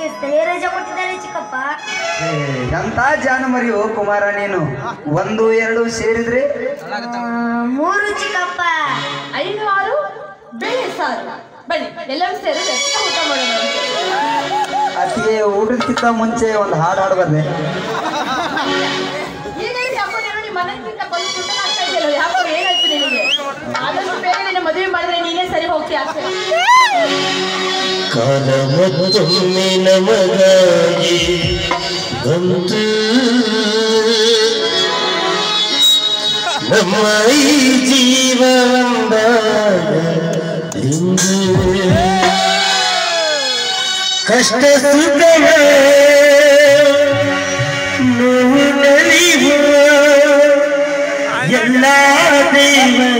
ಸ್ಥಳೀಯ ರಜೆ ಕೊಟ್ಟಿದ್ದಾರೆ ಚಿಕ್ಕಪ್ಪ. ಎಂತ ಜಾನ ಮರಿಯೋ ಕುಮಾರ ನೀನು. 1 2 ಸೇರಿದ್ರೆ 3 ಚಿಕ್ಕಪ್ಪ. 5 6 ಬೇಳೆ ಸಾರು. ಬನ್ನಿ ಎಲ್ಲರೂ ಸೇರಿ ಊಟ ಮಾಡೋಣ. ಅತಿಗೆ ಊಟಕ್ಕಿಂತ ಮುಂಚೆ ಒಂದು ಹಾಡು ಹಾಡಬಾರ್ದೆ? ಈಗ ಯಾಕೋ ನೀನು ಮನೆಗಿಂತ ಬಂದು ಊಟ ಮಾಡ್ತಾ ಇದೆಯಲ್ಲ, ಯಾಕೋ ಏನಾಯ್ತು ನಿನಗೆ? ಆದಷ್ಟು ಬೇಗ ನಿನ್ನ ಮದುವೆ ಮಾಡಿದ್ರೆ ನೀನೇ ಸರಿ ಹೋಗ್ತೀಯ ಅಷ್ಟೇ. ಕಾಲ ಮತ್ತೊಮ್ಮೆ ನಮಗಾಗಿ ಬಂತು, ನಮ್ಮ ಈ ಜೀವನದ ಕಷ್ಟ ಸುಖವ ನೋವು ನಲಿವ ಎಲ್ಲ ದೇವ